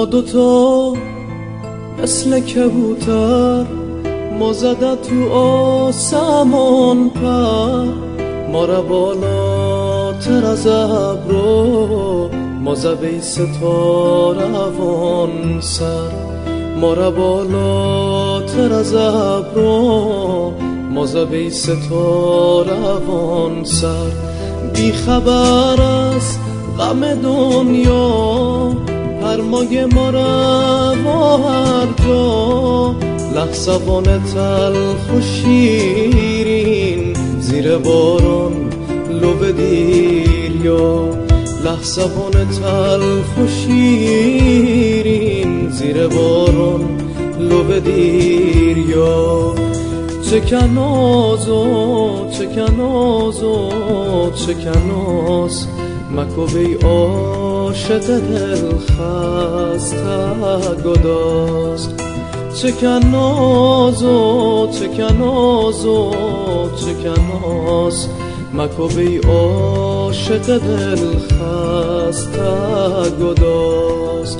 دوتا مثل کبوتر ما زده تو آسمان پر، ما را بالاتر از ابرو ما زبه ستاره‌وان سر، ما را بالاتر از ابرو ما زبه ستاره‌وان سر. بی خبر از غم دنیا پرمای ما روا هر جا، لحظوان تلخ و شیرین زیر باران لب دیریا، لحظوان تلخ و شیرین زیر باران لب دیریا. چه کناز و چه کناز و چه کناز مکو بی عاشق دل خسته گداز. چه کناز و چه کناز و چه کناز مکو بی عاشق دل خسته گداز.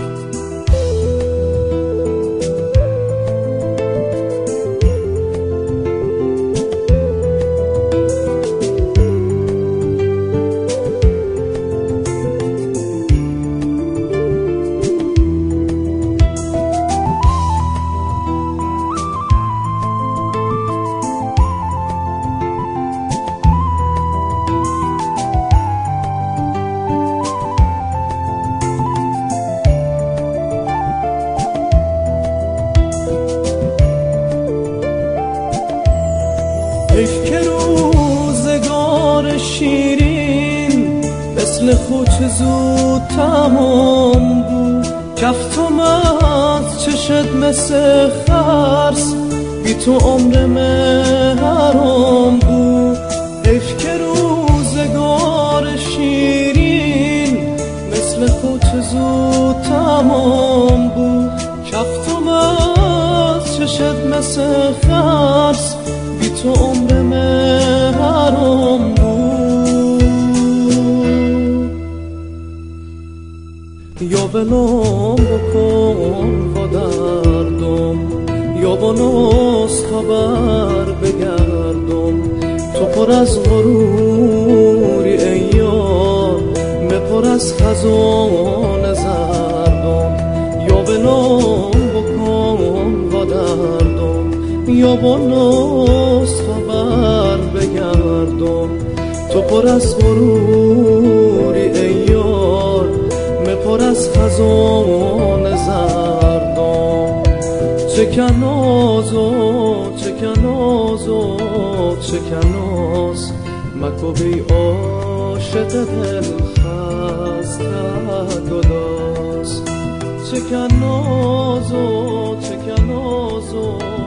حیف که روزگار شیرین مثل خوچ زود تمام بود، کفتم از چشت مثل خرس بی تو عمر حرام بود. حیف که روزگار شیرین مثل خوچ زود تمام بود، کفتم از چشت مثل خرس بی تو عمر حرام بود. یا بلام بکن با دردم یا با ناز خبر بگردم، تو پر از غروری ای یار مپر از خزان زردم. یا بلام بکن با دردم یا با ناز خبر بگردم، تو پر از غروری ای یار مپر از خزان زردم. چه کناز و چه کناز و چه کناز مکو بی عاشق دل خسته گداز. چه کناز و چه کناز و